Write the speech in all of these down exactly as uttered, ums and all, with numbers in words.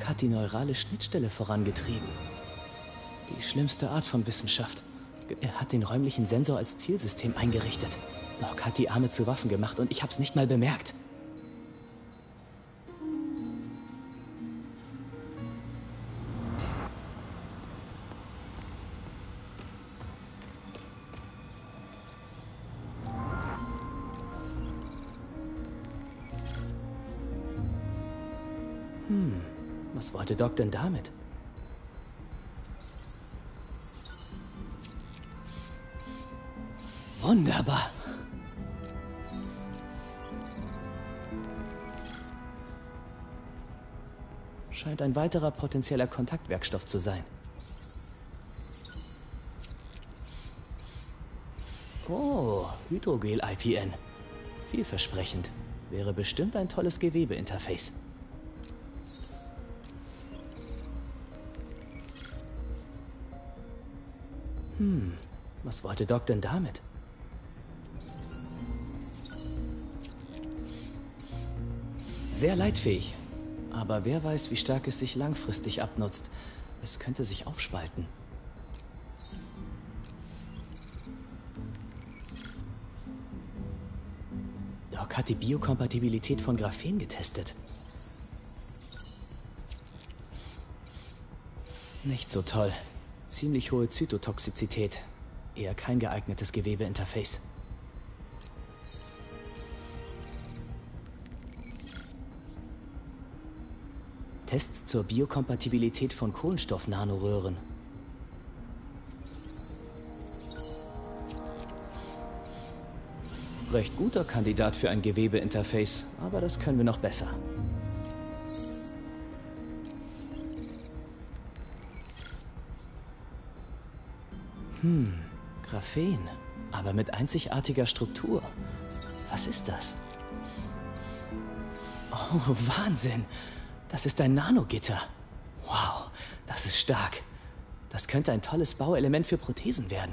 hat die neurale Schnittstelle vorangetrieben. Die schlimmste Art von Wissenschaft. Er hat den räumlichen Sensor als Zielsystem eingerichtet. Doc hat die Arme zu Waffen gemacht und ich hab's nicht mal bemerkt. Hm, was wollte Doc denn damit? Wunderbar. Scheint ein weiterer potenzieller Kontaktwerkstoff zu sein. Oh, Hydrogel-I P N. Vielversprechend. Wäre bestimmt ein tolles Gewebeinterface. Hm, was wollte Doc denn damit? Sehr leitfähig. Aber wer weiß, wie stark es sich langfristig abnutzt. Es könnte sich aufspalten. Doc hat die Biokompatibilität von Graphen getestet. Nicht so toll. Ziemlich hohe Zytotoxizität. Eher kein geeignetes Gewebeinterface. Tests zur Biokompatibilität von Kohlenstoff-Nanoröhren. Recht guter Kandidat für ein Gewebeinterface, aber das können wir noch besser. Hm, Graphen, aber mit einzigartiger Struktur. Was ist das? Oh, Wahnsinn! Das ist ein Nanogitter. Wow, das ist stark. Das könnte ein tolles Bauelement für Prothesen werden.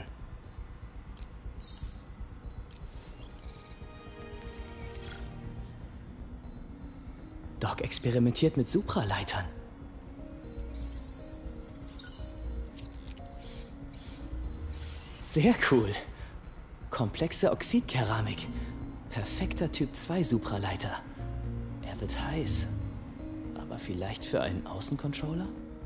Doc experimentiert mit Supraleitern. Sehr cool. Komplexe Oxidkeramik. Perfekter Typ zwei Supraleiter. Er wird heiß. Aber vielleicht für einen Außencontroller?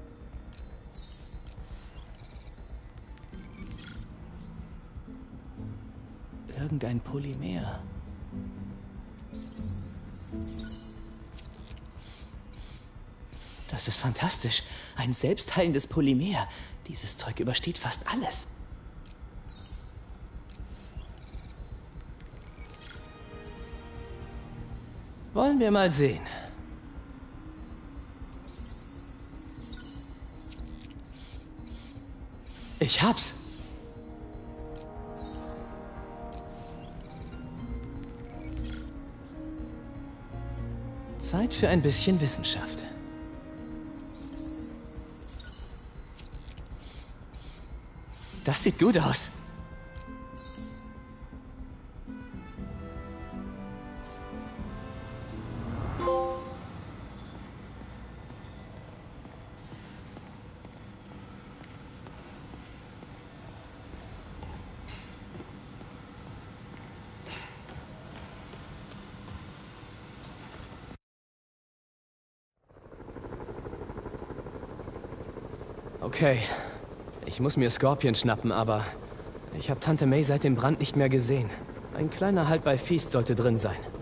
Irgendein Polymer. Das ist fantastisch. Ein selbstheilendes Polymer. Dieses Zeug übersteht fast alles. Wollen wir mal sehen. Ich hab's. Zeit für ein bisschen Wissenschaft. Das sieht gut aus. Okay, ich muss mir Scorpion schnappen, aber ich habe Tante May seit dem Brand nicht mehr gesehen. Ein kleiner Halt bei Feast sollte drin sein.